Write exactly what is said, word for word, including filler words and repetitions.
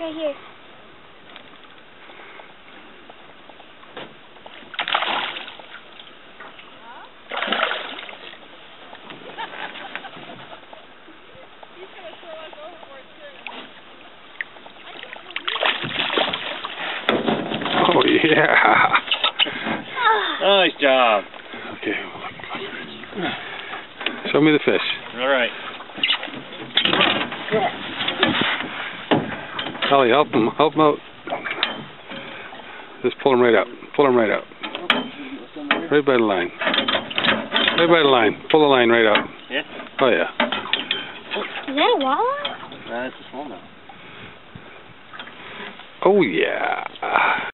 right here. Oh yeah. Nice job. Okay. Show me the fish. All right. Holly, help him. Help him out. Just pull him right up. Pull him right up. Right by the line. Right by the line. Pull the line right up. Yeah? Oh yeah. Is that a walleye? No, it's a smallmouth. Oh yeah.